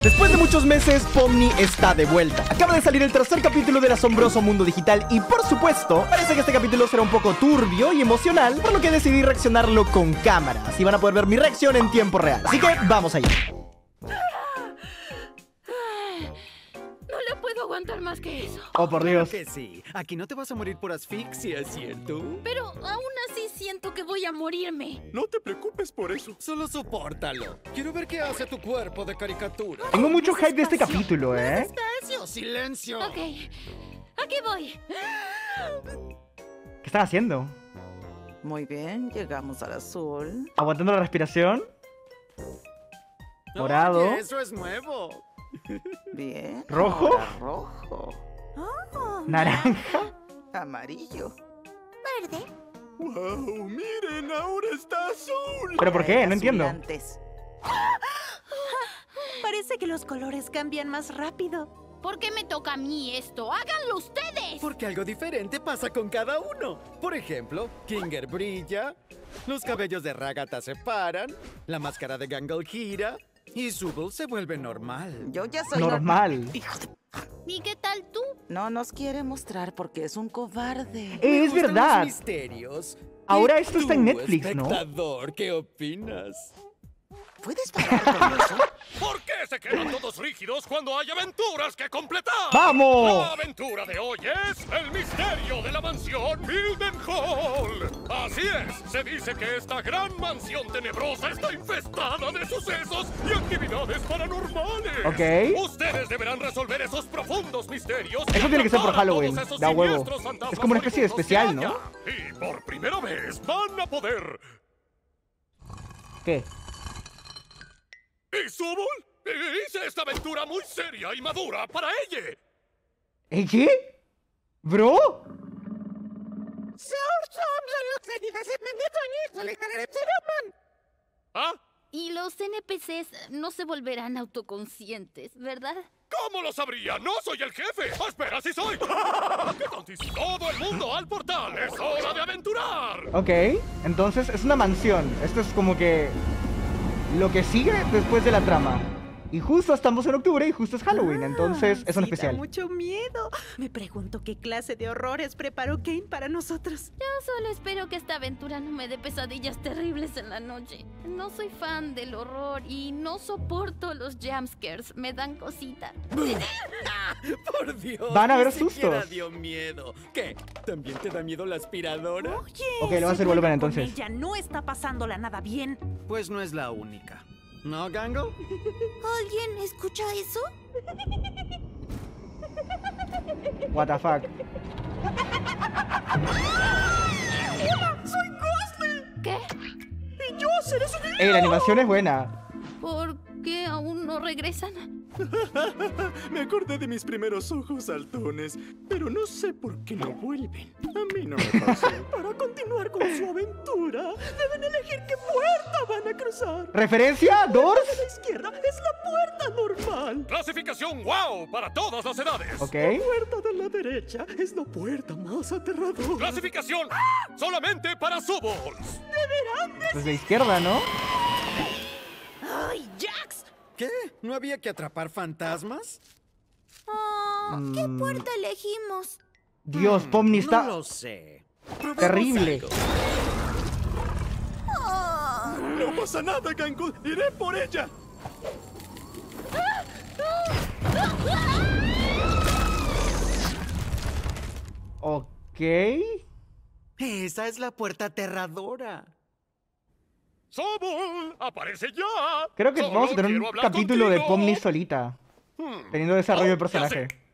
Después de muchos meses, Pomni está de vuelta. Acaba de salir el tercer capítulo del asombroso mundo digital y, por supuesto, parece que este capítulo será un poco turbio y emocional, por lo que decidí reaccionarlo con cámara. Así van a poder ver mi reacción en tiempo real. Así que vamos allá. No le puedo aguantar más que eso. Oh, por Dios. Claro que sí. Aquí no te vas a morir por asfixia, ¿cierto? Pero aún así siento que voy a morirme. No te preocupes por eso. Solo sopórtalo. Quiero ver qué hace tu cuerpo de caricatura. Tengo mucho hype de este capítulo, ¿eh? ¡Despacio! ¡Silencio! Ok, aquí voy. ¿Qué están haciendo? Muy bien, llegamos al azul. ¿Aguantando la respiración? Morado. Oye, eso es nuevo. Bien. ¿Rojo? Ahora rojo. ¿Naranja? Amarillo. Verde. ¡Wow! ¡Miren! ¡Ahora está azul! ¿Pero por qué? No entiendo. Azulantes. Parece que los colores cambian más rápido. ¿Por qué me toca a mí esto? ¡Háganlo ustedes! Porque algo diferente pasa con cada uno. Por ejemplo, Kinger brilla, los cabellos de Ragata se paran, la máscara de Gangle gira y Zooble se vuelve normal. Yo ya soy Normal. Hijo de... ¿Y qué tal tú? No nos quiere mostrar porque es un cobarde. Me Es gustan verdad. los misterios. Ahora ¿Y esto está en tú, Netflix, ¿no? espectador, ¿qué opinas? ¿Puedes parar con eso? ¿Por qué se quedan todos rígidos cuando hay aventuras que completar? ¡Vamos! La aventura de hoy es el misterio de la mansión Mildenhall. Así es, se dice que esta gran mansión tenebrosa está infestada de sucesos y actividades paranormales. Ok. Ustedes deberán resolver esos profundos misterios. Eso tiene que ser por atrapar a todos Halloween, esos da huevo. siniestros fantasmas Es como una especie de moribundos especial, que ¿no? haya. Y por primera vez van a poder... ¿Qué? ¿Y Zooble? Hice esta aventura muy seria y madura para ella. ¿Qué? ¿Bro? ¿Ah? Y los NPCs no se volverán autoconscientes, ¿verdad? ¿Cómo lo sabría? ¡No soy el jefe! ¡Espera, sí soy! ¡Qué tontísimo! ¡Todo el mundo al portal! ¡Es hora de aventurar! Ok. Entonces es una mansión. Esto es como que... lo que sigue después de la trama. Y justo estamos en octubre y justo es Halloween, entonces es un Sí, da especial. mucho miedo. Me pregunto qué clase de horrores preparó Kane para nosotros. Yo solo espero que esta aventura no me dé pesadillas terribles en la noche. No soy fan del horror y no soporto los jumpscares. Me dan cosita. ¡Por Dios! Van a haber ni siquiera sustos. dio miedo. ¿Qué? ¿También te da miedo la aspiradora? Oye, Ok, le voy a hacer si volumen vuelvo con entonces. Ella no está pasándola nada bien. Pues no es la única. ¿No, Gangle? ¿Alguien escucha eso? What the fuck. ¿Qué? La animación es buena. ¿Por qué aún no regresan? Me acordé de mis primeros ojos saltones, pero no sé por qué no vuelven. A mí no me pasa. Para continuar con su aventura, deben elegir qué puerta van a cruzar. ¿Referencia? ¿Doors? La izquierda es la puerta normal. ¡Clasificación wow! Para todas las edades. Ok. La puerta de la derecha es la puerta más aterradora. ¡Clasificación solamente para Zoobles! Pues de izquierda, ¿no? ¡Ay, Jax! ¿Qué? ¿No había que atrapar fantasmas? ¿Qué puerta elegimos? Dios, Pomni está No lo sé. Probemos terrible. algo. No pasa nada, Gangle. Iré por ella. Ok. Esa es la puerta aterradora. ¡Zooble! ¡Aparece ya! Creo que Solo vamos a tener quiero un hablar capítulo de contigo. Pomni solita. Hmm. Teniendo desarrollo de Oh, ya personaje. sé.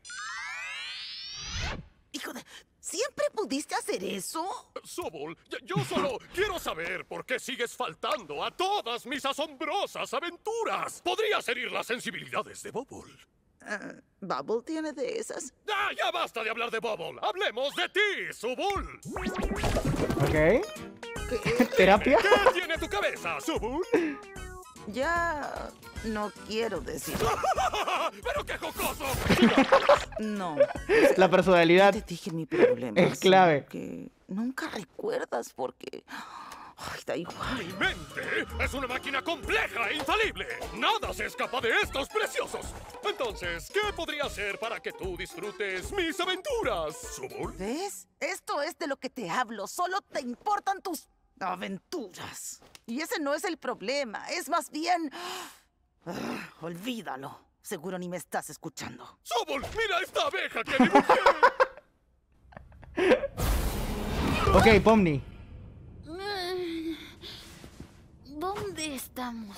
Hijo de... ¿Siempre pudiste hacer eso? Zooble, yo solo quiero saber por qué sigues faltando a todas mis asombrosas aventuras. Podrías herir las sensibilidades de Bubble. Bubble tiene de esas. ¡Ah, ya basta de hablar de Bubble! ¡Hablemos de ti, Zooble! Ok. ¿Terapia? ¿Qué tiene tu cabeza, Zooble? Ya no quiero decir. ¡Pero qué jocoso! No. La personalidad. Te dije mi problema. Es clave. Que nunca recuerdas porque... Ay, da igual. Mi mente es una máquina compleja e infalible. Nada se escapa de estos preciosos. Entonces, ¿qué podría hacer para que tú disfrutes mis aventuras, Zubul? ¿Ves? Esto es de lo que te hablo. Solo te importan tus aventuras. Y ese no es el problema. Es más bien... olvídalo. Seguro ni me estás escuchando. Zubul, mira esta abeja que dibujé. Ok, Pomni. ¿Dónde estamos?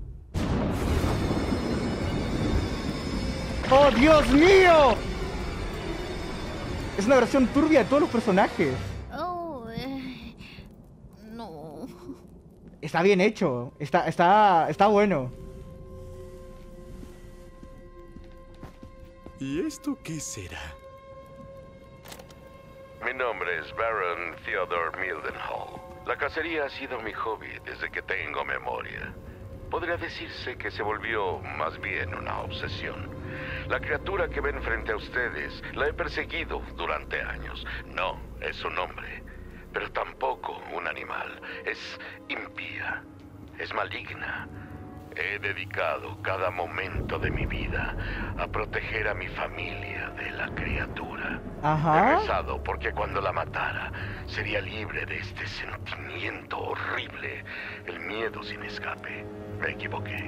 ¡Oh, Dios mío! Es una versión turbia de todos los personajes. Oh, no. Está bien hecho. Está bueno. ¿Y esto qué será? Mi nombre es Baron Theodore Mildenhall. La cacería ha sido mi hobby desde que tengo memoria. Podría decirse que se volvió más bien una obsesión. La criatura que ven frente a ustedes la he perseguido durante años. No es un hombre, pero tampoco un animal. Es impía, es maligna. He dedicado cada momento de mi vida a proteger a mi familia de la criatura. Ajá. He rezado porque cuando la matara sería libre de este sentimiento horrible, el miedo sin escape. Me equivoqué.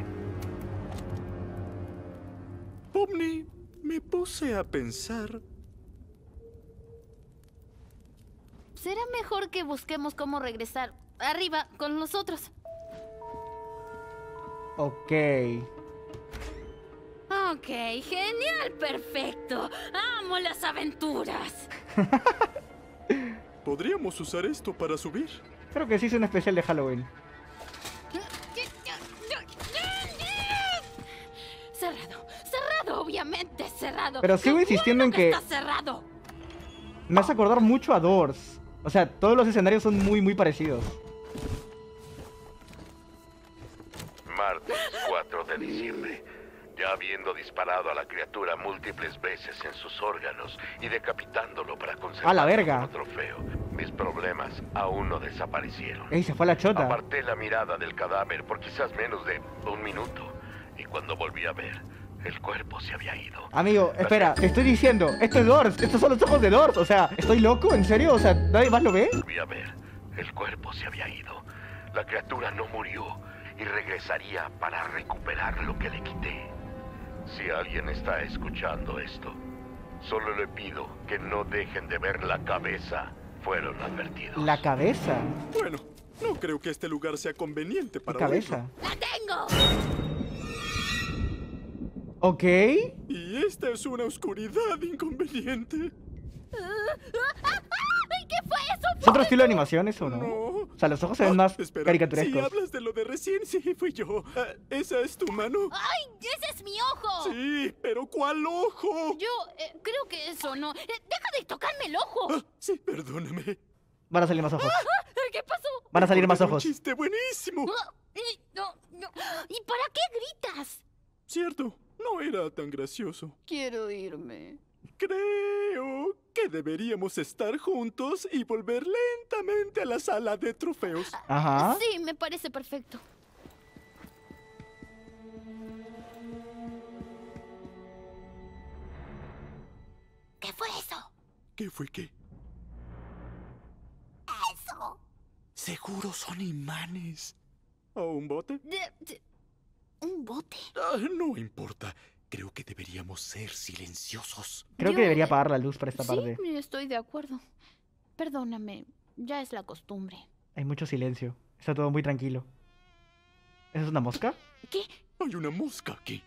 Pomni, me puse a pensar. Será mejor que busquemos cómo regresar arriba con los otros. Ok. Ok, genial, perfecto. Amo las aventuras. ¿Podríamos usar esto para subir? Creo que sí es un especial de Halloween. Cerrado, cerrado, obviamente cerrado. Pero sigo ¡Qué insistiendo en bueno que- está cerrado! Me hace acordar mucho a Doors. O sea, todos los escenarios son muy parecidos. Martes 4 de diciembre. Ya habiendo disparado a la criatura múltiples veces en sus órganos y decapitándolo para ¡A la conservarlo verga! como trofeo, mis problemas aún no desaparecieron. ¡Ey, se fue a la chota! Aparté la mirada del cadáver por quizás menos de un minuto. Y cuando volví a ver, el cuerpo se había ido. Amigo, espera, te estoy diciendo, esto es Doors, estos son los ojos de Doors, o sea, ¿estoy loco? ¿En serio? O sea, ¿nadie más lo ve? Volví a ver, el cuerpo se había ido. La criatura no murió y regresaría para recuperar lo que le quité. Si alguien está escuchando esto, solo le pido que no dejen de ver la cabeza. Fueron advertidos. La cabeza. Bueno, no creo que este lugar sea conveniente ¿Qué para cabeza? ¡La tengo! Ok. verlo. Y esta es una oscuridad inconveniente. ¡Ay, qué fue eso! ¿Es otro estilo de animación eso, no? No. O sea, los ojos se ven más Espera, caricaturescos. si hablas de lo de recién, sí, fui yo. ¿Esa es tu mano? ¡Ay, ese es mi ojo! Sí, pero ¿cuál ojo? Yo creo que eso no... ¡Deja de tocarme el ojo! Sí, perdóname. Van a salir más ojos. ¿Qué pasó? Van a salir más Recordé un ojos. chiste buenísimo. No. ¿Y para qué gritas? Cierto, no era tan gracioso. Quiero irme. Creo que deberíamos estar juntos y volver lentamente a la sala de trofeos. Ajá. Sí, me parece perfecto. ¿Qué fue eso? ¿Qué fue qué? ¡Eso! Seguro son imanes. ¿O un bote? ¿Un bote? No importa. Creo que deberíamos ser silenciosos. Creo Yo- que debería apagar la luz para esta parte. Sí, estoy de acuerdo. Perdóname, ya es la costumbre. Hay mucho silencio. Está todo muy tranquilo. ¿Esa es una mosca? ¿Qué? Hay una mosca aquí.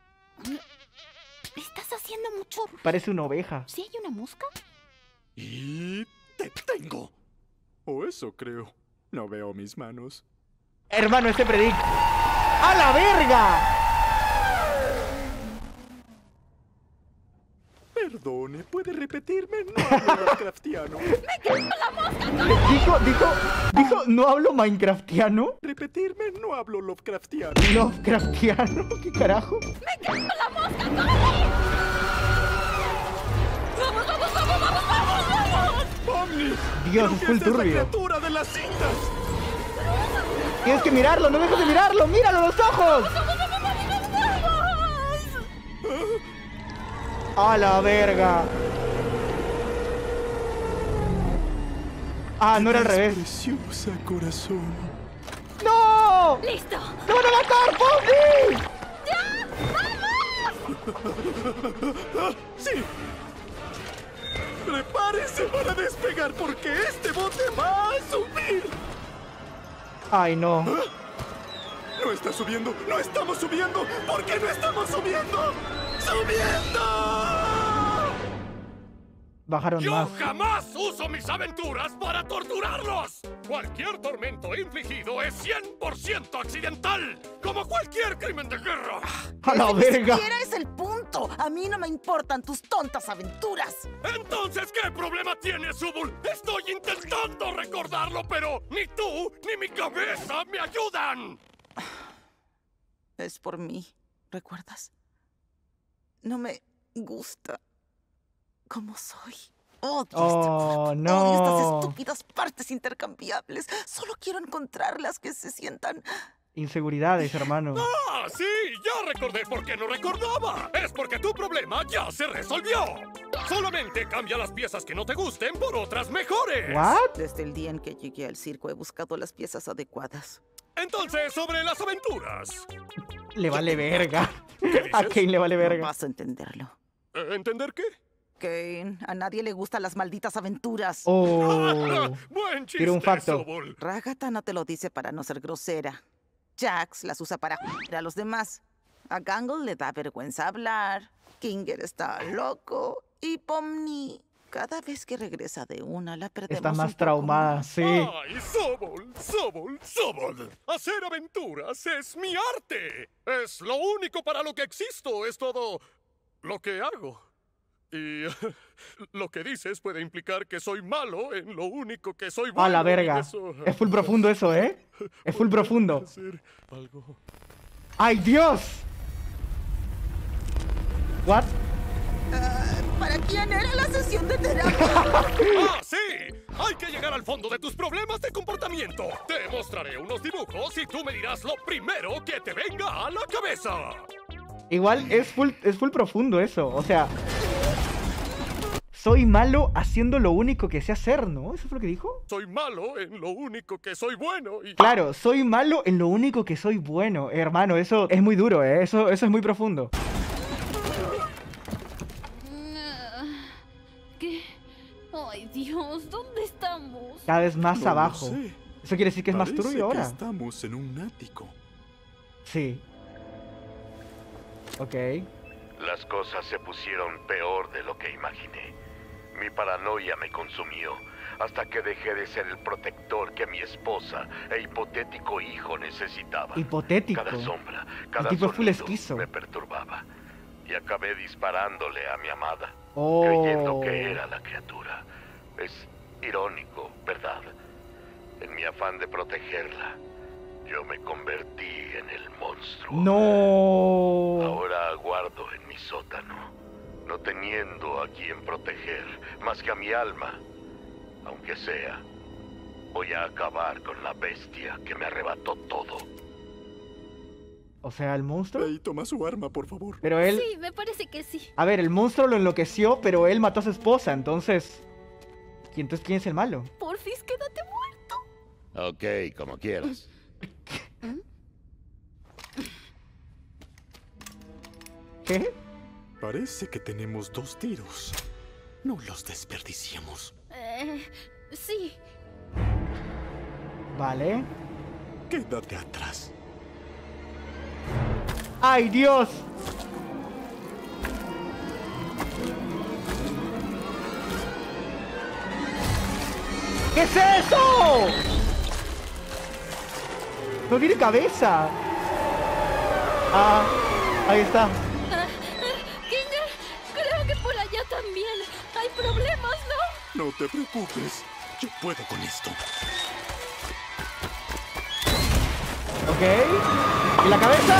¿Estás haciendo mucho ruido? Parece una oveja. ¿Sí hay una mosca? Y te tengo. O eso creo. No veo mis manos. Hermano, este predict. ¡A la verga! Perdone, ¿puede repetirme? No hablo Lovecraftiano. Dijo, ¿no hablo Minecraftiano? Repetirme, no hablo Lovecraftiano. ¿Lovecraftiano? ¿Qué carajo? ¡Omni! Dios, Creo es que full esta es la turbio. criatura de las cintas. Tienes que mirarlo, no dejes de mirarlo. ¡Míralo, los ojos! ¡A la verga! Ah, no era al revés. Preciosa, corazón. ¡No! ¡Listo! ¡No van a matar, Pomni! ¡Sí! ¡Prepárense para despegar porque este bote va a subir! Ay, no. ¡No está subiendo! ¡No estamos subiendo! ¿Por qué no estamos subiendo? ¡Subiendo! Bajaron ¡Yo más. jamás uso mis aventuras para torturarlos! Cualquier tormento infligido es 100% accidental, como cualquier crimen de guerra. ¡A la Ni verga! siquiera es el punto. A mí no me importan tus tontas aventuras. Entonces, ¿qué problema tienes, Zubul? Estoy intentando recordarlo, pero ni tú ni mi cabeza me ayudan. Es por mí, ¿recuerdas? No me gusta cómo soy. Odio este Oh, cuerpo. no. Odio estas estúpidas partes intercambiables. Solo quiero encontrarlas que se sientan... Inseguridades, hermano. ¡Ah, sí! Ya recordé por qué no recordaba. Es porque tu problema ya se resolvió. Solamente cambia las piezas que no te gusten por otras mejores. ¿What? Desde el día en que llegué al circo he buscado las piezas adecuadas. Entonces, sobre las aventuras. Le vale verga. dices? A Kane le vale No verga. vas a entenderlo. ¿Entender qué? Kane, a nadie le gustan las malditas aventuras. Oh. Buen chiste, Tira un facto. Zubul. Ragata no te lo dice para no ser grosera. Jax las usa para joder a los demás. A Gangle le da vergüenza hablar. Kinger está loco. Y Pomni, cada vez que regresa de una, la perdemos Está un más poco traumada, más. sí. ¡Ay, Zubul! Hacer aventuras es mi arte. Es lo único para lo que existo. Es todo lo que hago. Y lo que dices puede implicar que soy malo en lo único que soy bueno. A la verga. y eso, Es full profundo eso, ¿eh? Es full profundo. hacer algo. ¡Ay, Dios! ¿What? ¿Para quién era la sesión de terapia? ¡Ah, sí! Hay que llegar al fondo de tus problemas de comportamiento. Te mostraré unos dibujos y tú me dirás lo primero que te venga a la cabeza. Igual es full profundo eso. O sea, soy malo haciendo lo único que sé hacer, ¿no? ¿Eso fue lo que dijo? Soy malo en lo único que soy bueno y... Claro, soy malo en lo único que soy bueno. Hermano, eso es muy duro, ¿eh? Eso es muy profundo. ¿Qué? Ay, Dios, ¿dónde estamos? Cada vez más No lo abajo. sé. Eso quiere decir que es más Parece turbio que ahora. estamos en un ático. Sí. Ok. Las cosas se pusieron peor de lo que imaginé. Mi paranoia me consumió hasta que dejé de ser el protector que mi esposa e hipotético hijo necesitaban. Hipotético. Cada sombra, cada tipo es full sonido esquizo. me perturbaba. Y acabé disparándole a mi amada, Oh. creyendo que era la criatura. Es irónico, ¿verdad? En mi afán de protegerla, yo me convertí en el monstruo. No. Ahora aguardo en mi sótano, no teniendo a quien proteger más que a mi alma. Aunque sea, voy a acabar con la bestia que me arrebató todo. O sea, el monstruo. Ahí, toma su arma, por favor. Pero él. Sí, me parece que sí. A ver, el monstruo lo enloqueció, pero él mató a su esposa, entonces. ¿Y entonces quién es el malo? Porfis, quédate muerto. Ok, como quieras. ¿Qué? Parece que tenemos 2 tiros. No los desperdiciemos. Sí. Vale. Quédate atrás. ¡Ay, Dios! ¿Qué es eso? No tiene cabeza. Ah, ahí está. Kinger, creo que por allá también hay problemas, ¿no? No te preocupes. Yo puedo con esto. Ok. ¿Y la cabeza?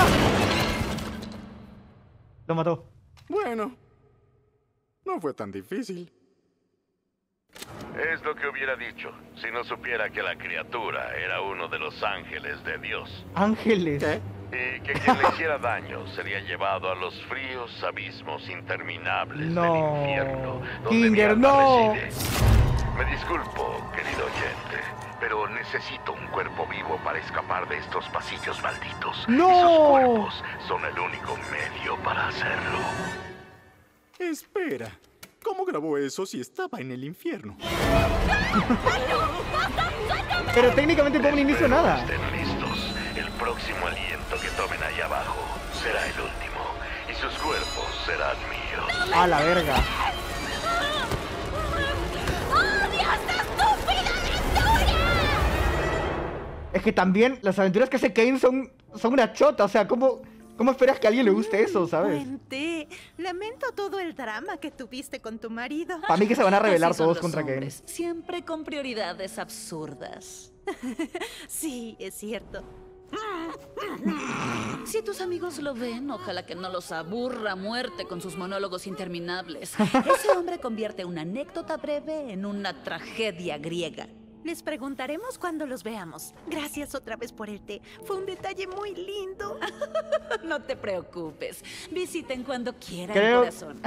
Lo mató. Bueno, no fue tan difícil. Es lo que hubiera dicho si no supiera que la criatura era uno de los ángeles de Dios. Ángeles. ¿Qué? Y que quien le hiciera daño sería llevado a los fríos abismos interminables No. del infierno, donde mi Kinger, alma no. reside. Me disculpo, querido oyente, pero necesito un cuerpo vivo para escapar de estos pasillos malditos. ¡No! Y sus cuerpos son el único medio para hacerlo. Espera. ¿Cómo grabó eso si estaba en el infierno? Pero técnicamente Pomni no hizo nada. Estén listos. El próximo aliento que tomen ahí abajo será el último. Y sus cuerpos serán míos. A la verga. ¡Odio esta estúpida aventura! Es que también las aventuras que hace Kane son una chota. O sea, ¿cómo esperas que a alguien le guste eso, sabes? Puente, lamento todo el drama que tuviste con tu marido. Para mí que se van a rebelar Así son todos los contra Kane. hombres, siempre con prioridades absurdas. Sí, es cierto. Si tus amigos lo ven, ojalá que no los aburra a muerte con sus monólogos interminables. Ese hombre convierte una anécdota breve en una tragedia griega. Les preguntaremos cuando los veamos. Gracias otra vez por el té. Fue un detalle muy lindo. No te preocupes. Visiten cuando quieran, Creo- corazón.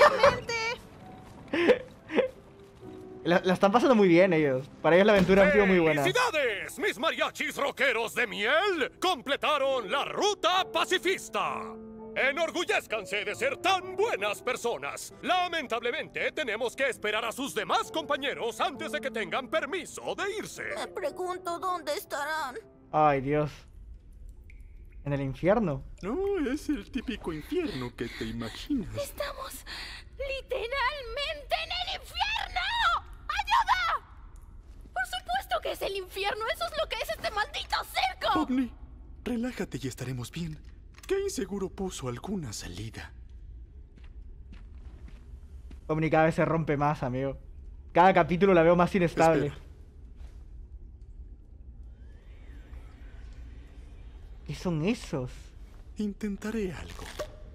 La están pasando muy bien ellos. Para ellos la aventura ha sido muy buena. ¡Felicidades! Mis mariachis rockeros de miel completaron la ruta pacifista. Enorgullezcanse de ser tan buenas personas. Lamentablemente, tenemos que esperar a sus demás compañeros antes de que tengan permiso de irse. Me pregunto dónde estarán. Ay, Dios. ¿En el infierno? No, es el típico infierno que te imaginas. Estamos literalmente en el infierno. ¡Ayuda! Por supuesto que es el infierno. Eso es lo que es este maldito circo. Pomni, relájate y estaremos bien. Kane seguro puso alguna salida. Pomni cada vez se rompe más, amigo. Cada capítulo la veo más inestable. Espera. ¿Qué son esos? Intentaré algo.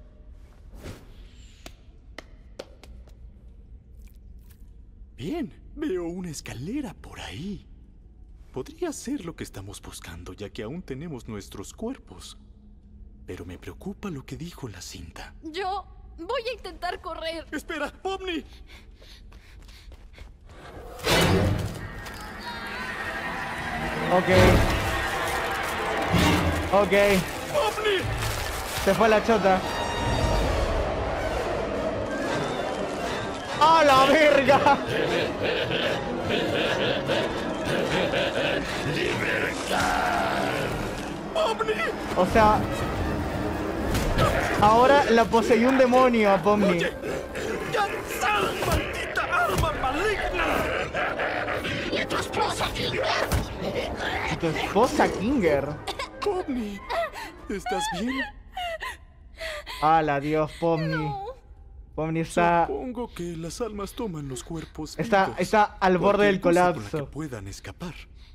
Bien, veo una escalera por ahí. Podría ser lo que estamos buscando, ya que aún tenemos nuestros cuerpos. Pero me preocupa lo que dijo la cinta. Yo voy a intentar correr. ¡Espera, Pomni! Ok. Ok. ¡Pomni! Se fue la chota. ¡A la verga! ¡Pomni! O sea... Ahora la poseyó un demonio a Pomni. ¡Ya sal, maldita arma maligna! ¿Y tu esposa, Kinger? ¡Pomni! ¿Estás bien? ¡Hala, Dios, Pomni! Pomni está... Supongo que las almas toman los cuerpos Está vivos. al borde del Cualquier cosa con la colapso. que puedan escapar.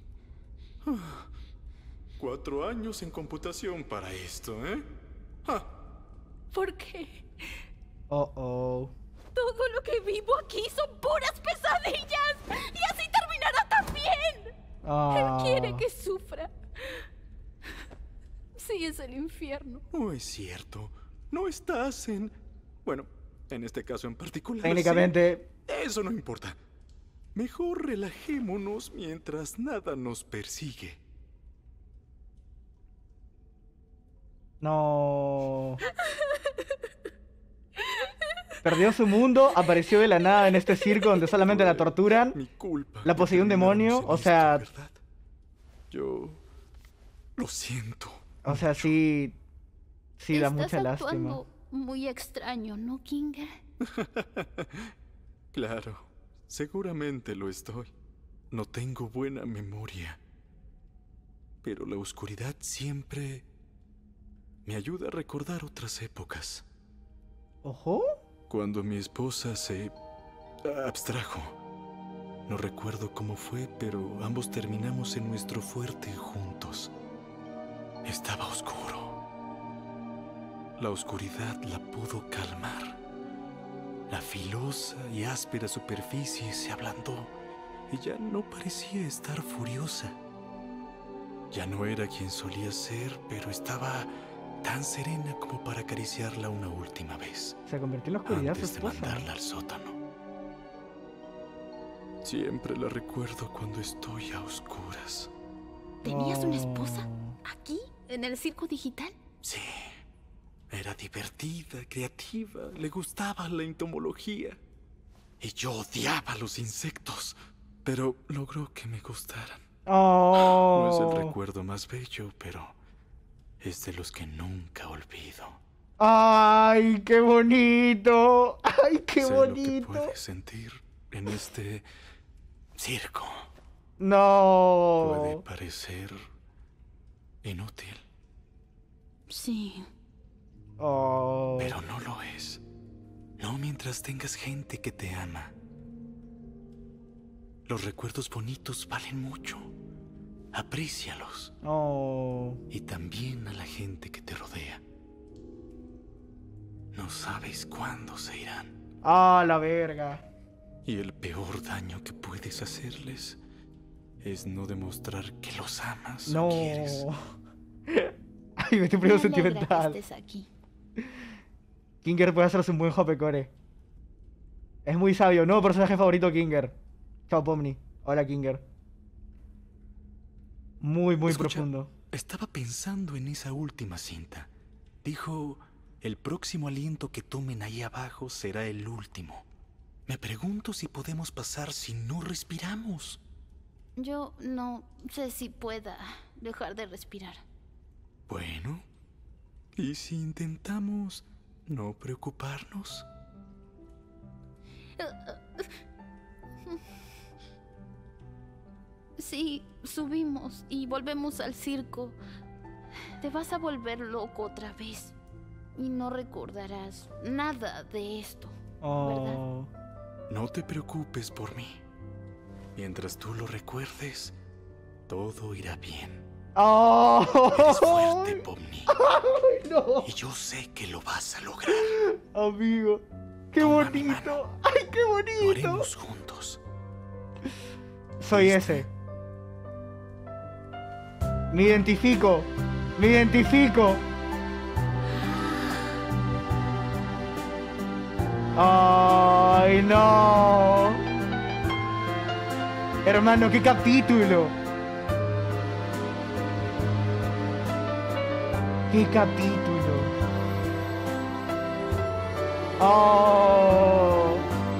4 años en computación para esto, ¿eh? Ah, ¿Por qué? Oh. Todo lo que vivo aquí son puras pesadillas. Y así terminará también. Ah. Él quiere que sufra. Sí, es el infierno. no es cierto. No estás en... Bueno, en este caso en particular. Técnicamente... sí. Eso no importa. Mejor relajémonos mientras nada nos persigue. No. Perdió su mundo, apareció de la nada en este circo donde solamente la torturan. Mi culpa. La poseyó un demonio, Terminamos en o sea... esto, ¿verdad? Yo... Lo siento. O sea, sí... Sí, da mucha Estás lástima. actuando muy extraño, ¿no, Kinger? Claro, seguramente lo estoy. No tengo buena memoria. Pero la oscuridad siempre me ayuda a recordar otras épocas. ¿Ojo? Cuando mi esposa se abstrajo. No recuerdo cómo fue, pero ambos terminamos en nuestro fuerte juntos. Estaba oscuro. La oscuridad la pudo calmar. La filosa y áspera superficie se ablandó Ella no parecía estar furiosa. Ya no era quien solía ser, pero estaba tan serena como para acariciarla una última vez. Se convirtió en la oscuridad su Antes de esposa. mandarla al sótano. Siempre la recuerdo cuando estoy a oscuras. ¿Tenías una esposa? ¿Aquí? ¿En el circo digital? Sí. Era divertida, creativa, le gustaba la entomología. Y yo odiaba los insectos, pero logró que me gustaran. No es el recuerdo más bello, pero es de los que nunca olvido. ¡Ay, qué bonito! ¡Ay, qué Sé bonito! lo que puedes sentir en este circo. No. Puede parecer inútil, Sí. Oh. pero no lo es. No mientras tengas gente que te ama. Los recuerdos bonitos valen mucho. Aprécialos. Oh. Y también a la gente que te rodea. No sabes cuándo se irán. Ah, la verga. Y el peor daño que puedes hacerles es no demostrar que los amas No. o quieres. Ay, me estoy poniendo Me alegra sentimental. que estés aquí. Kinger puede hacerse un buen Hopecore. Es muy sabio. Nuevo personaje favorito, Kinger. Chao, Pomni. Hola, Kinger. Muy, muy Escucha, profundo. Estaba pensando en esa última cinta. Dijo, el próximo aliento que tomen ahí abajo será el último. Me pregunto si podemos pasar si no respiramos. Yo no sé si pueda dejar de respirar. Bueno, ¿y si intentamos no preocuparnos? Si subimos y volvemos al circo, te vas a volver loco otra vez. Y no recordarás nada de esto, ¿verdad? Oh. No te preocupes por mí. Mientras tú lo recuerdes, todo irá bien. Oh. Eres fuerte, Pomni. Ay, no. Y yo sé que lo vas a lograr. Amigo. Qué Toma mi bonito. mano. Ay, qué Lo bonito. haremos juntos. Soy ese. Me identifico. Me identifico. Ay, no. Hermano, qué capítulo. Qué capítulo. Oh.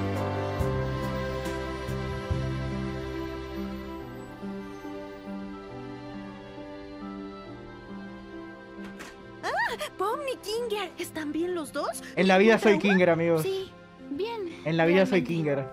Pomni, Kinger, ¿están bien los dos? En la vida soy Kinger, amigos. Sí, bien. En la vida soy realmente. Kinger.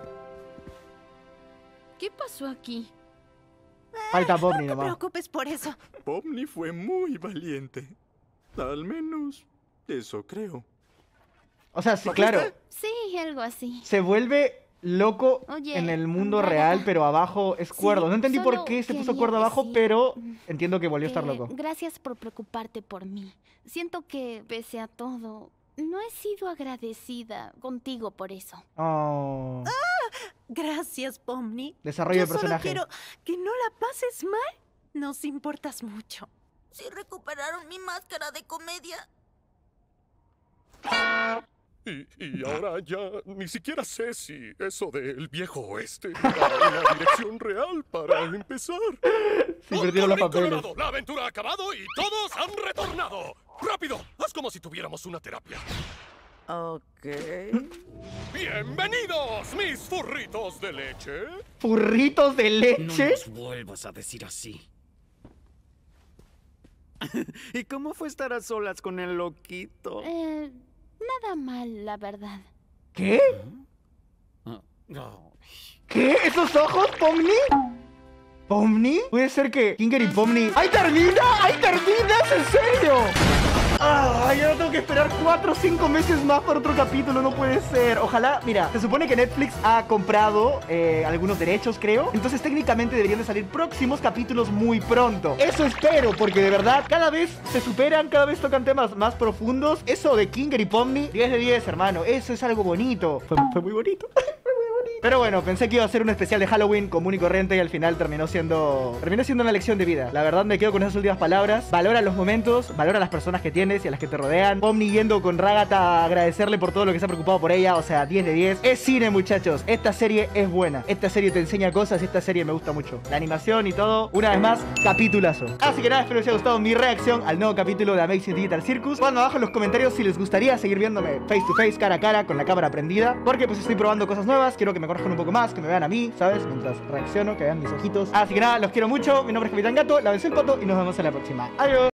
¿Qué pasó aquí? Falta Pomni No te nomás. preocupes por eso. Pomni fue muy valiente. Al menos, eso creo. O sea, sí, claro. Sí, algo así. Se vuelve loco Oye, en el mundo Agatha. real, pero abajo es cuerdo. No entendí por solo qué se puso quería cuerdo abajo, decir pero entiendo que volvió a estar que loco. Gracias por preocuparte por mí. Siento que, pese a todo, no he sido agradecida contigo por eso. Oh. Gracias, Pomni. Desarrollo Yo de personaje. solo quiero que no la pases mal. Nos importas mucho. Si recuperaron mi máscara de comedia. Y ahora ya ni siquiera sé si eso del viejo oeste era la dirección real para empezar. Se invirtieron los ¡Colorín papeles. colorado! La aventura ha acabado y todos han retornado. ¡Rápido! Haz como si tuviéramos una terapia. Ok. ¡Bienvenidos, mis furritos de leche! ¿Furritos de No leche? nos vuelvas a decir así. ¿Y cómo fue estar a solas con el loquito? Nada mal, la verdad. ¿Qué? No. ¿Qué? ¿Esos ojos, Pomni? ¿Pomni? Puede ser que Kinger y Pomni... ¡Ay, termina! ¡Ay, terminas! ¡En serio! ¡Ah! Yo no tengo que esperar 4 o 5 meses más para otro capítulo. No puede ser. Ojalá... Mira, se supone que Netflix ha comprado algunos derechos, creo. Entonces, técnicamente deberían de salir próximos capítulos muy pronto. Eso espero, porque de verdad, cada vez se superan, cada vez tocan temas más profundos. Eso de Kinger y Pomni, 10 de 10, hermano. Eso es algo bonito. Fue muy bonito. Fue muy bonito. Pero bueno, pensé que iba a ser un especial de Halloween común y corriente y al final terminó siendo una lección de vida. La verdad me quedo con esas últimas palabras. Valora los momentos, valora las personas que tienes y a las que te rodean. Pomni yendo con Ragatha a agradecerle por todo lo que se ha preocupado por ella. O sea, 10 de 10. Es cine, muchachos. Esta serie es buena. Esta serie te enseña cosas y esta serie me gusta mucho. La animación y todo. Una vez más, capitulazo. Así que nada, espero que os haya gustado mi reacción al nuevo capítulo de Amazing Digital Circus. Pongan abajo en los comentarios si les gustaría seguir viéndome face to face, cara a cara, con la cámara prendida. Porque pues estoy probando cosas nuevas. Quiero que me conozcan un poco más, que me vean a mí, ¿sabes? Mientras reacciono, que vean mis ojitos. Así que nada, los quiero mucho. Mi nombre es Capitán Gato, lávense el poto y nos vemos en la próxima. Adiós.